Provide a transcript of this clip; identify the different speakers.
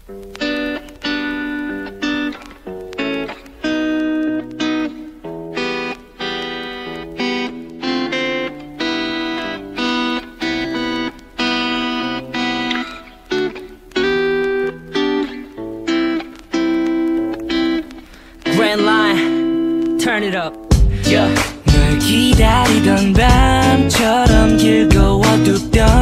Speaker 1: Grand line, turn it up. Yeah. 널 기다리던 밤처럼 길고 어둡던